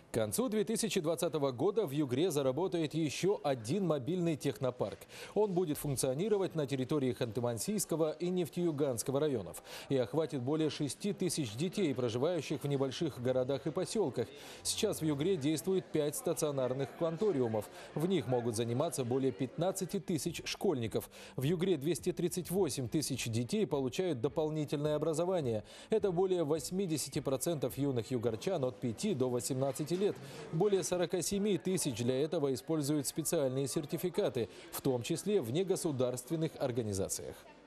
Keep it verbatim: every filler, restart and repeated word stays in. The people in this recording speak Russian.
К концу две тысячи двадцатого года в Югре заработает еще один мобильный технопарк. Он будет функционировать на территории Ханты-Мансийского и Нефтеюганского районов и охватит более шести тысяч детей, проживающих в небольших городах и поселках. Сейчас в Югре действует пять стационарных кванториумов. В них могут заниматься более пятнадцати тысяч школьников. В Югре двести тридцать восемь тысяч детей получают дополнительное образование. Это более восьмидесяти процентов юных югорчан от пяти до восемнадцати лет. Более сорока семи тысяч для этого используют специальные сертификаты, в том числе в негосударственных организациях.